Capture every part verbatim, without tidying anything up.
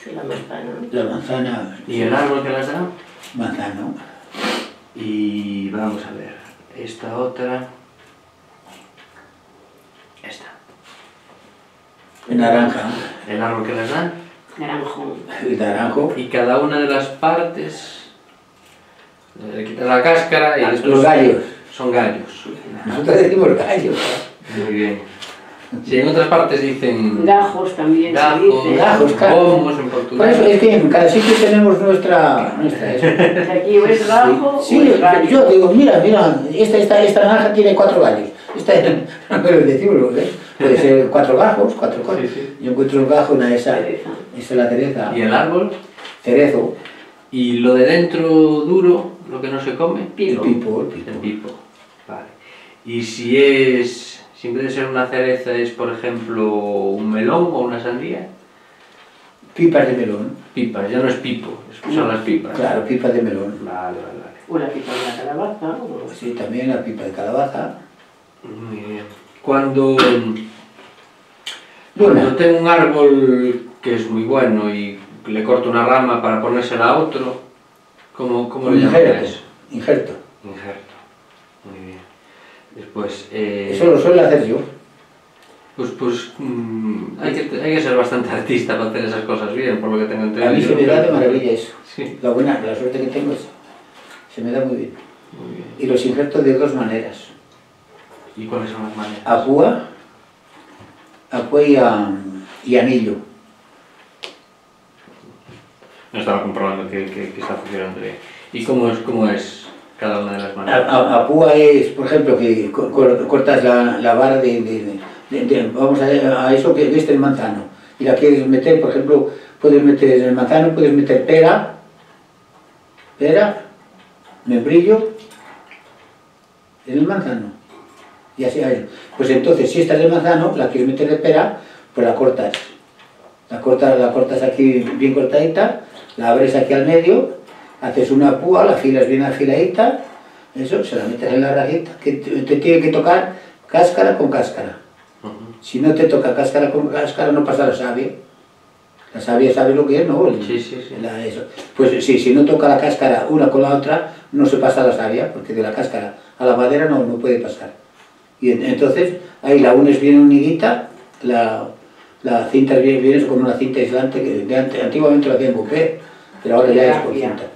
Sí, la manzana. La manzana. ¿Y el árbol que las da? Manzano. Y vamos a ver, esta otra... Esta. Naranja. El árbol que las da. Naranjo. El naranjo. Y cada una de las partes... Le quitas la cáscara y después... Los gallos. Son gallos. Nosotros decimos gallos. Muy bien. Si en otras partes dicen... Gajos también Gajos, se dice. Gajos, claro. pomos en Por Portugal. eso es que en cada sitio tenemos nuestra... nuestra eso. Aquí o es gajo Sí, o es gallo. yo digo, mira, mira, esta, esta, esta naranja tiene cuatro gallos. Esta, no me lo decimos, ¿eh? Puede ser cuatro gajos, cuatro cosas. Sí, sí. Yo encuentro un gajo, una de esas. Cereza. Esa es la cereza. ¿Y el árbol? Cerezo. Y lo de dentro duro, lo que no se come. El Pipo. pipo, el pipo. El pipo. Vale. Y si es... Si en vez de ser una cereza es, por ejemplo, un melón o una sandía. Pipas de melón. Pipas, ya no es pipo, es- son las pipas. Claro, pipas de melón. Vale, vale, vale. O la pipa de la calabaza. O... Sí, también la pipa de calabaza. Muy bien. Cuando, Luna. cuando tengo un árbol que es muy bueno y le corto una rama para ponérsela a otro, ¿cómo, cómo le llaman a Injerto. eso? Injerto. Injerto. Muy bien. Después, eh, Eso lo suelo hacer yo. pues, pues mm, hay, que, hay que ser bastante artista para hacer esas cosas bien, por lo que tengo entendido. A mí se me da de maravilla eso. Sí, La buena, la suerte que tengo es... Se me da muy bien. muy bien. Y los injertos de dos maneras. ¿Y cuáles son las maneras? A púa, a púa y, a, y anillo. No estaba comprobando que, que, que está funcionando bien. ¿Y cómo es, cómo es cada una de las A, maneras? a- a púa es, por ejemplo, que co- co- cortas la, la vara de, de- de- de- vamos a, a eso que viste el manzano, y la quieres meter, por ejemplo, puedes meter en el manzano, puedes meter pera, pera, membrillo, en el manzano, y así a eso. Pues entonces, si esta es el manzano, la quieres meter de pera, pues la cortas, la cortas, la cortas aquí bien cortadita, la abres aquí al medio, haces una púa, la afilas bien afiladita, eso, se la metes en la rajita, que te, te tiene que tocar cáscara con cáscara. Ujú. Si no te toca cáscara con cáscara, no pasa la savia. La savia sabe lo que es, ¿no? El- Sí, sí, sí. la- eso. Pues sí, si no toca la cáscara una con la otra, no se pasa la savia, porque de la cáscara a la madera no, no puede pasar. Y en- entonces, ahí la unes bien unidita, la, la cinta bien, vienes con una cinta aislante, que de ante- antiguamente lo hacían con P, pero ahora ya es con Rafia. cinta.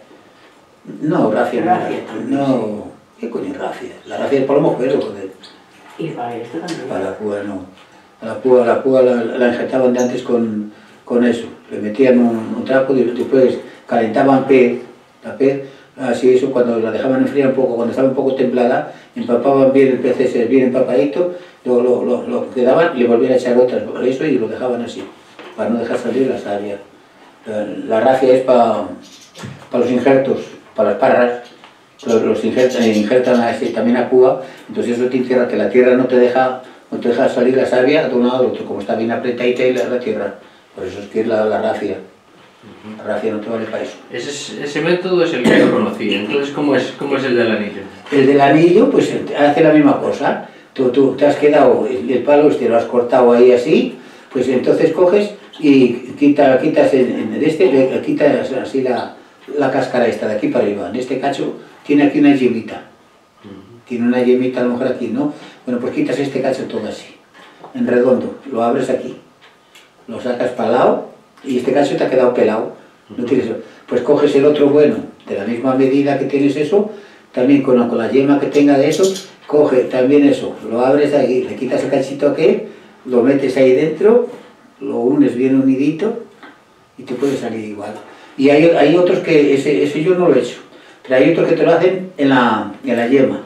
No, rafia no. Rafia también, No, ¿qué coño es rafia? La rafia es palomo cuero, joder. Y para esto también. Para la púa no. A la púa, la púa la, la injertaban de antes con, con eso. Le metían un, un trapo y después calentaban pez, la pez, así eso, cuando la dejaban enfriar un poco, cuando estaba un poco templada, empapaban bien el pez ese, bien empapadito, lo, lo, lo, lo quedaban y le volvían a echar otras por eso y lo dejaban así, para no dejar salir la savia. La, la rafia es para pa los injertos, para las parras. Los, los injertan, injertan así también a púa, entonces eso te encierra, que la tierra no te deja, no te deja salir la savia de un lado al otro, como está bien apretadita y la, la tierra. Por eso es que es la, la rafia. La rafia no te vale para eso. Ese, es- ese método es el que yo conocí, entonces ¿cómo es, cómo es el del anillo? El del anillo, pues hace la misma cosa. Tú, tú te has quedado, el, el palo este lo has cortado ahí así, pues entonces coges y quita, quitas en, en este, le quitas así la, la cáscara esta de aquí para arriba. En este cacho tiene aquí una yemita. Tiene una yemita a lo mejor aquí, ¿no? Bueno, pues quitas este cacho todo así, en redondo, lo abres aquí, lo sacas para el lado y este cacho te ha quedado pelado. No tienes, pues coges el otro bueno, de la misma medida que tienes eso, también con la, con la yema que tenga de eso, coge también eso, lo abres ahí, le quitas el cachito aquel, lo metes ahí dentro, lo unes bien unidito y te puede salir igual. Y hay, hay otros que, ese, ese yo no lo he hecho, pero hay otros que te lo hacen en la, en la yema.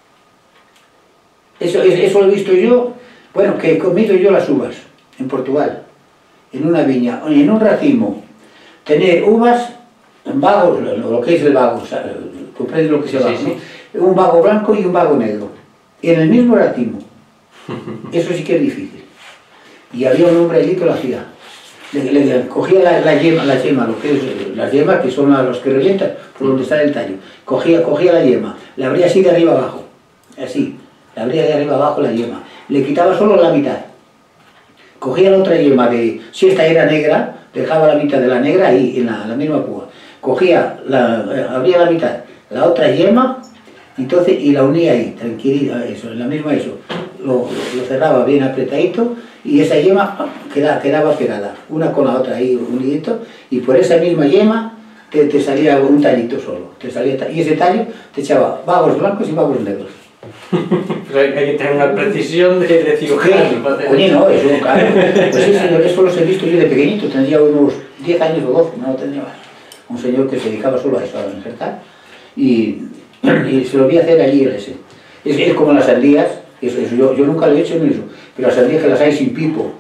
Eso, eso lo he visto yo, bueno, que he comido yo las uvas en Portugal, en una viña, en un racimo, tener uvas, vagos, lo, lo que es el vago, ¿comprendes lo que es el Sí, vago? sí. ¿No? Un vago blanco y un vago negro, en el mismo racimo. Eso sí que es difícil. Y había un hombre allí que lo hacía. Le, le- le cogía la, la yema, la yema, lo que es, las yemas que son los que revientan, por donde está el tallo. Cogía, cogía la yema, la abría así de arriba abajo, así, la abría de arriba abajo la yema. Le quitaba solo la mitad. Cogía la otra yema de, si esta era negra, dejaba la mitad de la negra ahí, en la, la misma púa. Cogía, la, abría la mitad, la otra yema, entonces, y la unía ahí, tranquilita, eso, en la misma eso. Lo, lo cerraba bien apretadito y esa yema quedaba, quedaba pegada, una con la otra ahí unidito, y por esa misma yema te, te salía un tallito solo. Te salía, y ese tallo te echaba vagos blancos y vagos negros. Pero hay que tener una precisión de, de cirujano. Oye, no, eso, claro. Pues eso, eso los he visto yo de pequeñito, tendría unos diez años o doce, no lo tendría más. Un señor que se dedicaba solo a eso, a injertar, y, y se lo vi hacer allí el ese. Es, es como las sandías, eso, eso, yo, yo nunca lo he hecho en eso, pero las sandías que las hay sin pipo.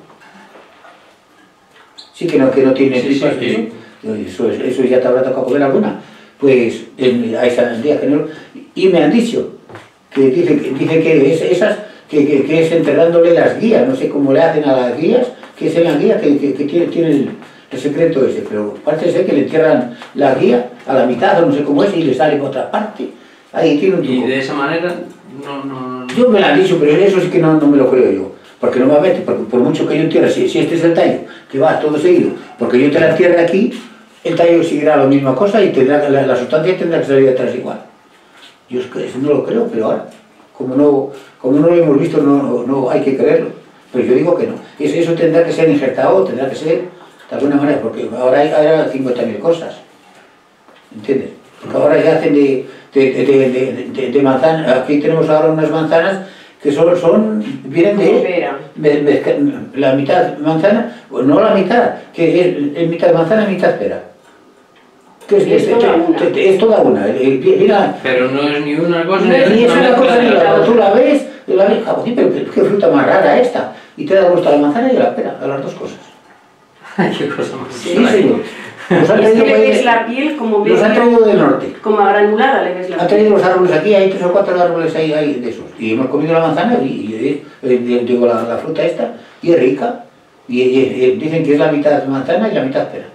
Sí que no, que no tiene sí, pipas, sí, eso, eso, eso ya te habrá tocado comer alguna. Pues en, hay sandías que no, y me han dicho, que dicen, dicen que es, esas, que, que, que es enterrándole las guías, no sé cómo le hacen a las guías, que es en la guía que, que, que tiene, tiene el, el secreto ese, pero parece ser que le entierran la guía a la mitad o no sé cómo es y le sale por otra parte. Ahí tiene un truco. Y de esa manera no... no, no... Yo me lo han dicho, pero eso sí que no, no me lo creo yo, porque normalmente, porque por mucho que yo entierre, si, si este es el tallo, que va todo seguido, porque yo te la entierre aquí, el tallo seguirá la misma cosa y tendrá, la, la sustancia tendrá que salir de atrás igual. Yo es que eso no lo creo, pero ahora, como no, como no lo hemos visto, no, no, no hay que creerlo. Pero yo digo que no. Eso, eso tendrá que ser injertado, tendrá que ser de alguna manera, porque ahora hay, hay cincuenta mil cosas. ¿Entiendes? Porque ahora ya hacen de, de, de, de, de, de manzana. Aquí tenemos ahora unas manzanas que son, son vienen de, de, de la mitad manzana, no la mitad, que es, es mitad manzana y mitad pera. Que es, es, es, toda es, es toda una. Mira, pero no es ni una cosa no, ni, ni es una cosa ni la otra. Tú la ves, y la ves, joder, pero qué fruta más rara esta. Y te da gusto a la manzana y a la pera, a las dos cosas. Ay, qué cosa más. Sí, sí, señor. Los han es que traído, le ves la piel como los han traído del norte. como granulada, le ves la Han piel. traído los árboles aquí, hay tres o cuatro árboles ahí, ahí de esos. Y hemos comido la manzana, y, y, y digo, la, la fruta esta, y es rica. Y, y, y dicen que es la mitad manzana y la mitad pera.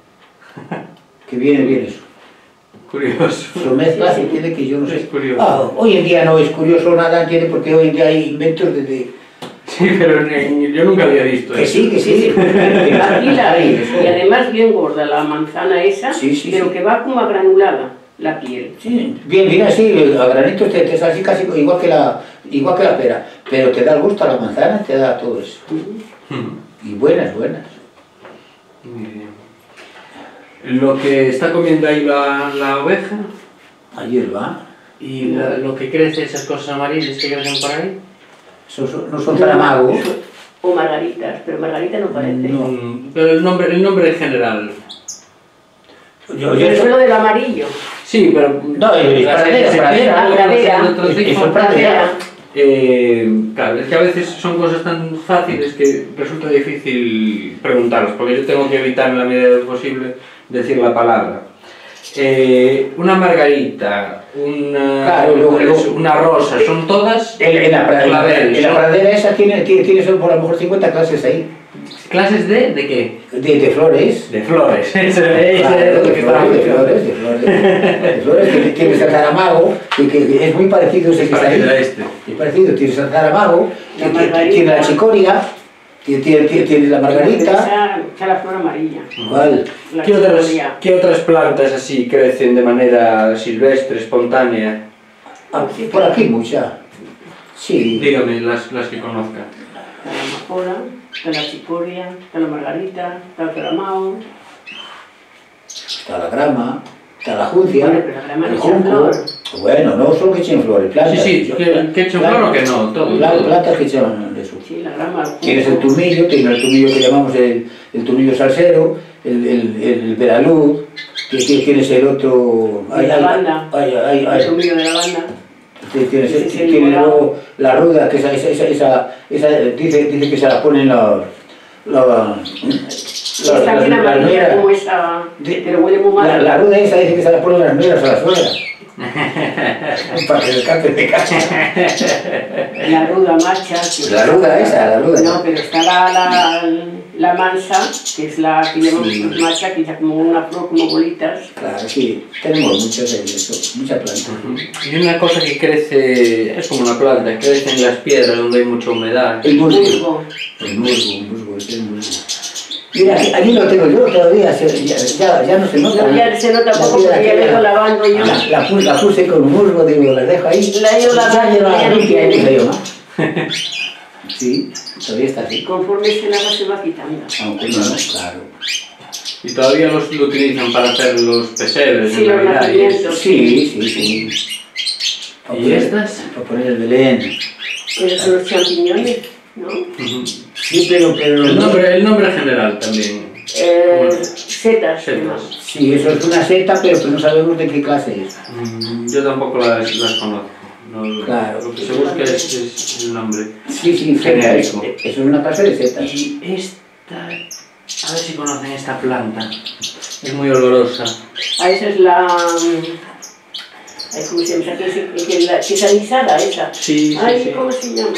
Que viene bien eso. Curioso. Lo mezclas y entiende que yo no sé. Es curioso. Ah, hoy en día no es curioso nada, entiende, porque hoy en día hay inventos de... de Sí, pero ni, yo nunca había visto que eso. sí, que sí. Aquí la ves, y además bien gorda la manzana esa, Sí, sí, pero sí. que va como a granulada la piel. Sí, bien, bien así, a granitos te, te sale así casi igual que, la, igual que la pera, pero te da el gusto a la manzana, te da todo eso. Mm. Y buenas, buenas. Muy bien. Lo que está comiendo ahí la, la oveja Ayer va. y la, lo que crece, esas cosas amarillas que crecen por ahí. Eso, eso, no son zaramagos. O margaritas, pero margarita no parece. No. Mm, Pero el nombre, el nombre en general. Yo, El yo, suelo del amarillo. Sí, pero... No, es las- pradera, se pradera, piensa algo pradera. de otro Es- tipo. eso es pradera. Eh, claro, es que a veces son cosas tan fáciles que resulta difícil preguntarlos, porque yo tengo que evitar en la medida de lo posible decir la palabra. Eh, una margarita, una, Claro, luego- luego- una rosa, son todas en, en la pradera, claveles, en la son pradera esa tiene, tiene, tiene por a lo mejor cincuenta clases ahí, clases de, ¿de qué? de, de flores. De flores. Ese- ese Claro, es lo de que estaba flores, de buscando. flores, de flores, de flores, que tienes el zaramago, que, que, que es muy parecido ese Es que está ahí. parecido a este. Es parecido, tienes el zaramago, La que- que- margarita. tiene la chicoria, tiene, tiene, tiene- tiene la margarita. Esa, esa la flor amarilla. ¿Cuál? La ¿Qué otras, chicoria. ¿Qué otras plantas así crecen de manera silvestre, espontánea? Ah, por aquí mucha. Sí. Dígame las, las que conozca. Está la amapola, está la chicoria, está la margarita, está el caramao. Está la grama, está la juncia, Bueno, pero la grama el no echa junco. flor. Bueno, no solo que echen flores, plantas. Sí, sí, Yo- que, que echen plantas- flor o que no, todo. pla- todo. Plantas que echan eso. Sí, la grama, el junco. Tienes el tumillo, tienes el tumillo que llamamos el, el tumillo salsero, el, el, el veraluz, que que tienes el otro... De lavanda. ay, ay, ay, El tomillo de lavanda. Tienes, tienes, Ese es el tienes morado. luego la ruda, que esa, esa, esa, esa, esa dice, dice que se la ponen los... los Es también amarilla como esa, De- pero huele muy mal. La, la ruda esa dice que se la ponen las nueras a la suegra. Para que escape de casa. La ruda macha. que- La ruda esa, la ruda. No, pero está la, la, la mansa, que es la que llamamos Sí. macha, que es como una flor, como bolitas. Claro, sí, tenemos muchas de eso, mucha planta. Y una cosa que crece, es como una planta, crece en las piedras donde hay mucha humedad. El musgo. Musgo. El musgo, el musgo, ese es el musgo. Mira, aquí, aquí lo tengo yo todavía, se- ya, ya, ya no se nota. No, ya se nota La poco piedra porque ya que dejo la- lavando yo. La, la, pu- la puse con musgo, digo, la dejo ahí. La he ido lavando, Ya lleva ya no veinte años tiene. ahí, ¿no? Sí, todavía está así. Conforme se lava se va quitando. Aunque no, no, claro. Y todavía los lo utilizan para hacer los pesebres Sí, en los Navidad. y eso. nacimientos. Sí, sí, sí. Para ¿Y poner- estas? Para poner el Belén. Pero son los champiñones, ¿no? Ujú. Sí, pero, pero El nombre, el nombre general también. Eh, setas. Setas. ¿no? Sí, eso es una seta, pero que no sabemos de qué clase es. Mm, Yo tampoco las, las conozco. No, Claro. Lo que se busca es, es el nombre. Sí, sí, seta. Genérico. Eso es una clase de setas. Y esta, a ver si conocen esta planta. Es muy olorosa. Ah, esa es la... Ay, ¿cómo se llama? Que es, que es la que es anisada, esa. Sí, sí, Ay, sí. ¿cómo se llama?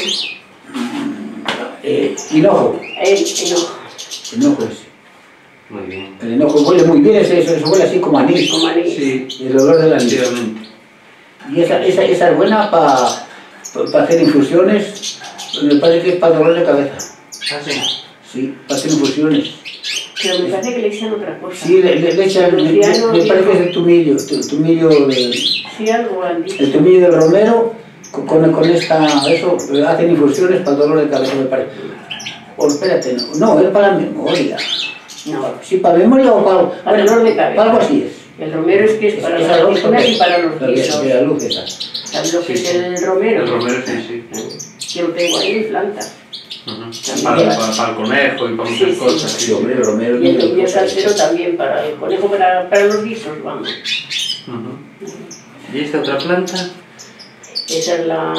Eh, hinojo. El enojo, Hinojo es. Muy bien. El hinojo huele muy bien, eso, eso, eso huele así como anís. como anís. Sí, El olor del anís. efectivamente. Y esa, esa, esa es buena para pa, hacer infusiones. Me parece que es para dolor de cabeza. Ah, sí. Sí, para hacer infusiones. Pero me parece que le echan otra cosa. Sí, le, le, le echan, me, me- Luciano me parece dijo- que es el tumillo, tu- tumillo del, Sí, algo han dicho. el tumillo del romero, con, con, con esta, eso, hacen infusiones para el dolor de cabeza, me parece. O espérate, no, no, es para la memoria. No, Sí, para memoria o para, Para dolor de cabeza. para algo así es. el romero es que es para Esa las luz, personas y para los la, guisos. la luz esa. ¿Sabes lo que Sí, es sí. el romero? El romero, sí, sí. Yo lo tengo ahí en planta. Ujú. Para, para, para el conejo y para muchas Sí, sí. cosas. Sí, hombre, el romero. Y el no- tomillo salsero también para el conejo, para, para los guisos, vamos. Ujú. ¿Y esta otra planta? Esa es la...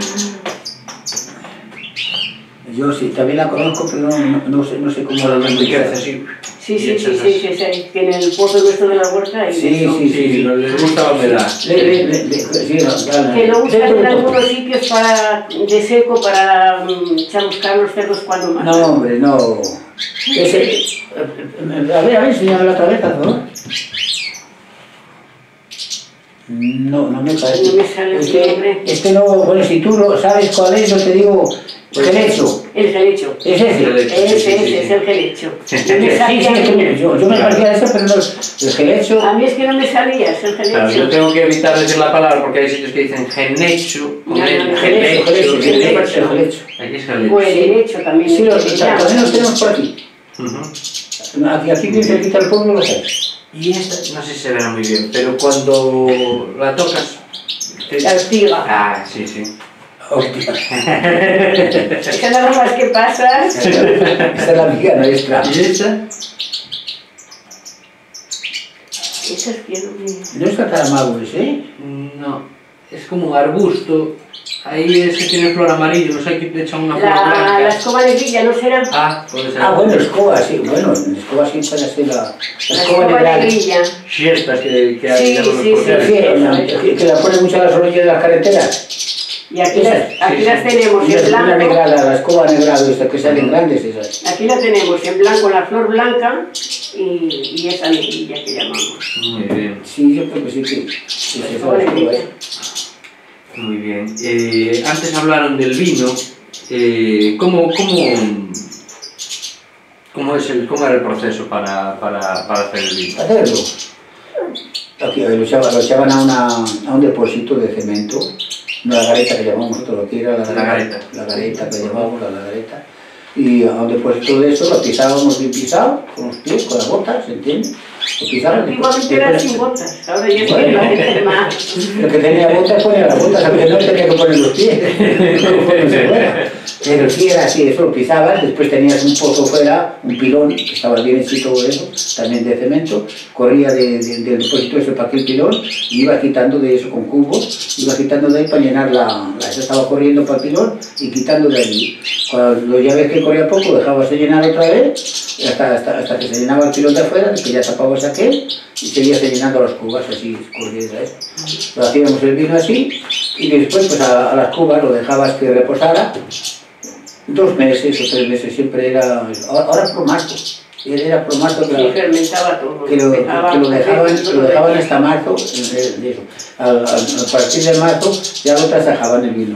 Yo sí, también la conozco, pero no, no, no sé, no sé cómo la Enriquece, sí. Sí, Y sí, sí, echas sí, sí, sí, que en el pozo nuestro de la huerta hay Sí, de eso. sí, Sí, no les gusta la humedad. Le, le, le, le- sí, no, la- Que lo dentro usan de en todo. algunos sitios para, de seco para mm, chamuscar los cerdos cuando matan. No, hombre, no. Ese, eh, eh, a ver, a ver, enséñame otra vez, por favor. No, no me parece. No me sale el este, nombre. este no, bueno, si tú lo sabes cuál es, yo te digo, gelecho. El gelecho. ¿Es ese? Gelecho. Ese, Sí, sí, sí, ese, es sí. el gelecho. Sí, No me sí, salía es que bien. yo, yo me parecía a ese, pero no, el gelecho. A mí es que no me salía, es el Claro, yo gelecho. tengo que evitar decir la palabra porque hay sitios que dicen genecho, con No, no, el no, gelecho, gelecho, el gelecho. gelecho, el gelecho. Aquí es gelecho. O el derecho también. Sí, me los, salía. también los tenemos por aquí. Ujú. Aquí, aquí bien cerquita del pueblo lo sabes. Y esta, no sé si se verá muy bien, pero cuando la tocas... te- La ortiga. Ah, sí, sí. Hostia. Esa nada más que pasa. Esa es la amiga nuestra. ¿Y esta? Esas que no me... No está tan amable, ¿eh? No, es como un arbusto. Ahí es que tiene flor amarillo, no sé, aquí te echan una flor La, blanca. la escoba de grilla, ¿no será? Ah, puede ser. Ah, bueno, escoba, sí. Bueno, escoba sí puede ser la, la La escoba escoba negra. de Sí, grilla. Siestas que, que hay Sí, en los sí, sí, porteros. sí. la- que, que la ponen mucho a las orillas de las carreteras. Y aquí, Esas, las, aquí sí, las sí. tenemos Y en la, la negra, blanco. la, la escoba negra, esta, que salen grandes esas. Aquí la tenemos en blanco, la flor blanca y, y esa negrilla que llamamos. Muy bien, Sí, yo creo que sí, que sí, La sí, escoba de esa escoba, grilla. ¿eh? muy bien. Eh, antes hablaron del vino. Eh, ¿cómo, cómo, cómo, es el, ¿Cómo era el proceso para, para, para hacer el vino? Hacerlo. Aquí lo echaban, lo echaban a, una, a un depósito de cemento, una gareta que llamamos nosotros, lo que era la, La gareta. la gareta que llamamos, la, la gareta, y a un depósito de eso lo pisábamos bien pisado, con los pies, con las botas, ¿se entiende? Lo pisaban, Antiguamente era sin botas, ahora ya sí Bueno. la gente más. el que tenía botas ponía las botas, aunque no tenía que poner los pies, conforme se fuera. Pero sí era así, eso lo pisabas, después tenías un pozo fuera, un pilón, que estaba bien hechito eso, también de cemento, corría de, de- del depósito eso para aquel pilón, y ibas quitando de eso con cubos, ibas quitando de ahí para llenar la, la eso estaba corriendo para el pilón y quitando de ahí. Cuando ya ves que corría poco, dejabas de llenar otra vez, y hasta, hasta, hasta que se llenaba el pilón de afuera, que ya tapabas aquel, y seguías llenando las cubas así, corriendo eso. Lo hacíamos el vino así, y después pues a, a las cubas lo dejabas que reposara, dos meses o tres meses, siempre era, ahora, ahora es promasto, era promasto que, Sí, la- fermentaba todo. que, lo, que empezaba lo a dejaban, hacer lo todo dejaban el- hasta marzo, eh, de eso. Al- al- a partir de marzo ya lo trasajaban el vino.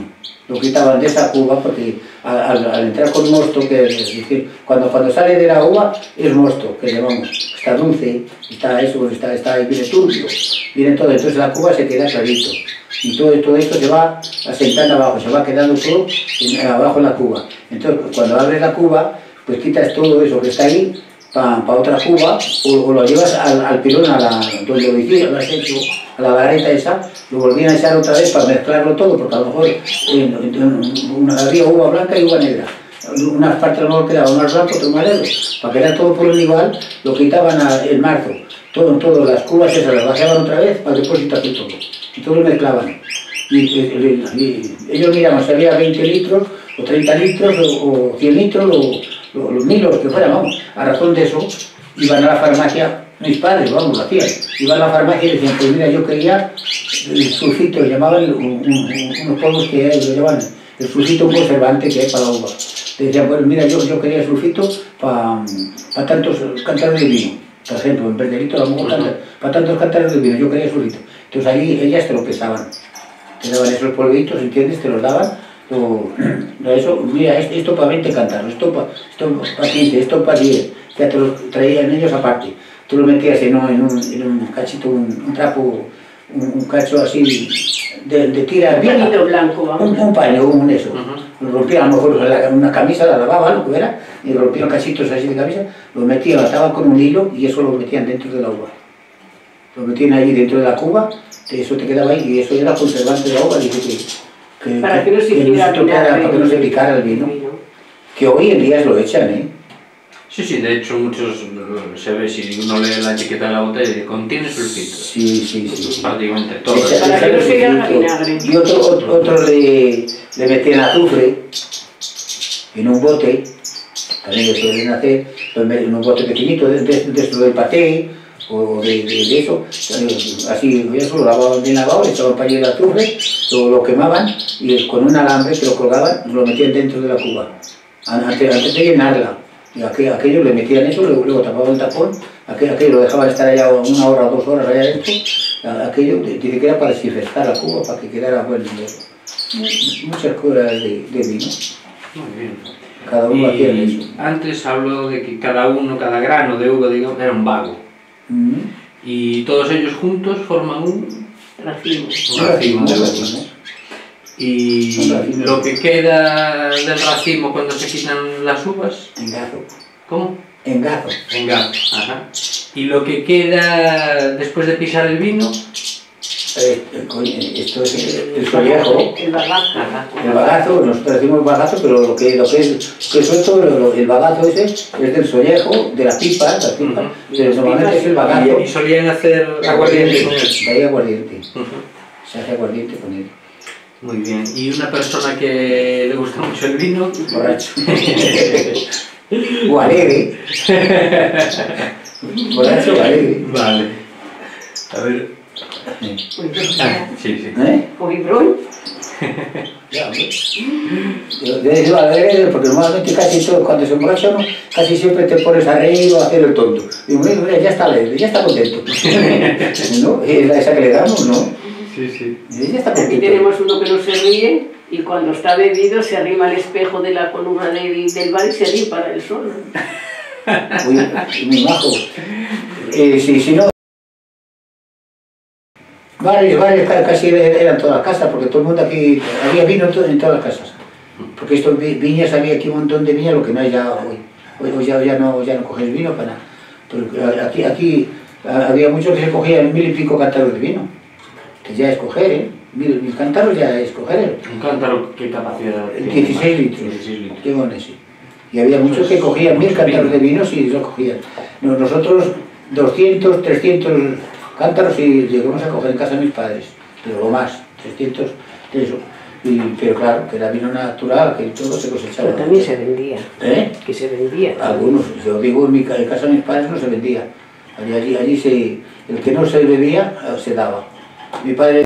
lo quitaban de esa cuba porque al, al, al entrar con mosto, que es decir, cuando, cuando sale de la uva es mosto, que llamamos, está dulce, está eso, está, está, viene turbio, viene todo, entonces la cuba se queda clarito. Y todo, todo esto se va asentando abajo, se va quedando todo en, abajo en la cuba. Entonces cuando abres la cuba, pues quitas todo eso que está ahí para pa otra cuba, o, o lo llevas al, al pilón, a la, donde lo hicieron, lo has hecho, a la vareta esa, lo volvían a echar otra vez para mezclarlo todo, porque a lo mejor en, en, una, había uva blanca y uva negra. Unas partes a lo mejor quedaban más blanco, otras más negro. Para quedar todo por el igual, lo quitaban a, en marzo. Todo, todas las cubas esas las vaciaban otra vez para depositarse todo. Y todo lo mezclaban. Y, y, y ellos miraban si había veinte litros, o treinta litros, o, o cien litros, o los mil, o los que fueran, vamos. A razón de eso, iban a la farmacia, mis padres, vamos, lo hacían. Iban a la farmacia y decían, pues mira, yo quería el sulfito, le llamaban un, un, unos polvos que hay, lo llamaban el sulfito, un conservante que hay para la uva. Le decían, pues mira, yo, yo quería el sulfito para pa tantos cántaros de vino. Por ejemplo, en vez de litro, a lo mejor uh-huh. para tantos cántaros de vino, yo quería el sulfito. Entonces ahí ellas te lo pesaban. Te daban esos polvitos, ¿entiendes? Te los daban. Lo, lo eso, mira, esto para veinte cántaros, esto para esto pa quince, esto para diez. Ya te los traían ellos aparte. Tú lo metías en un, en un, en un cachito, un, un trapo, un, un cacho así de, de tira vieja. Un pañito blanco, vamos. Un, un paño, un eso. Uh-huh. Lo rompían, a lo mejor la, una camisa, la lavaban, lo que era, y rompían cachitos así de camisa, lo metían, lo ataban con un hilo y eso lo metían dentro de la uva. Lo metían ahí dentro de la cuba, eso te quedaba ahí y eso era conservante de la uva. Dice que, que, para que, que no se que picara, no para que no se picara el vino. vino. Que hoy en día lo echan, ¿eh? Sí, sí, de hecho muchos se ve, si uno lee la etiqueta de la botella, contiene sulfito. Sí, sí, sí. Prácticamente todo. Sí, para que no se haga vinagre. Y otro, otro, otro le, le metían azufre en un bote, también lo suelen hacer, en un bote pequeñito, de, de, de esto del paté, o de, de, de eso, así, eso lo lavaban bien lavado, le echaban para allí el azufre, lo, lo quemaban y con un alambre que lo colgaban, lo metían dentro de la cuba, antes, antes de llenarla. Y aquello, aquello le metían eso, luego, luego tapaban el tapón, aquello, aquello lo dejaban estar allá una hora o dos horas allá dentro, aquello dice que era para desinfectar la cuba, para que quedara buen dinero. Muchas cosas de, de vino. Muy bien. Cada uno hacía eso. Antes habló de que cada uno, cada grano de uva, digamos, era un vago. Mm. Y todos ellos juntos forman un racimo. Un racimo de uva. Y lo que queda del racimo cuando se quitan las uvas... Engazo. ¿Cómo? Engazo. Engazo, ajá. Y lo que queda después de pisar el vino... Eh, esto es el, el sollejo. El bagazo. El bagazo, nosotros decimos bagazo, pero lo que, lo que es que suelto, lo, lo, el bagazo ese es del sollejo, de las pipas, las pipas, uh-huh. Pero normalmente es el bagazo. Y, y solían hacer aguardiente con él. De ahí aguardiente. Uh-huh. Se hace aguardiente con él. Muy bien. ¿Y una persona que le gusta mucho el vino? Borracho. O alegre. Borracho o alegre. Vale. A ver. Ah, sí, sí. ¿Eh? ¿Con vibrón? Ya, yo digo alegre porque normalmente casi todo, cuando se emborracha uno, casi siempre te pones a reír o a hacer el tonto. Digo, mira, ya está alegre, ya está contento. ¿No? Es esa que le damos, ¿no? Sí, sí. Ya está Aquí tenemos uno que no se ríe y cuando está bebido se arrima al espejo de la columna del, del bar y se ríe para el sol. Uy, muy majo. Eh, si, si no... Varios, varios, casi eran todas las casas, porque todo el mundo aquí... Había vino en todas las casas. Porque estos viñas, había aquí un montón de viñas, lo que no hay ya hoy. Hoy, hoy ya, ya, no, ya no coges vino para nada. Pero aquí, aquí había muchos que se cogían mil y pico cántaros de vino. Que ya escoger, ¿eh? Mil, mil cántaros ya escoger. ¿eh? ¿Un cántaro qué capacidad tiene? dieciséis litros. dieciséis litros. Qué bueno, sí. Y había muchos que cogían mil cántaros de vino y lo cogían. Nosotros doscientos, trescientos cántaros y llegamos a coger en casa de mis padres. Pero lo más, trescientos, eso. Y, pero claro, que era vino natural, que todo se cosechaba. Pero también se vendía. ¿Eh? Que se vendía. Algunos, yo digo, en, mi, en casa de mis padres no se vendía. Allí, allí, allí se, el que no se bebía, se daba. Mi padre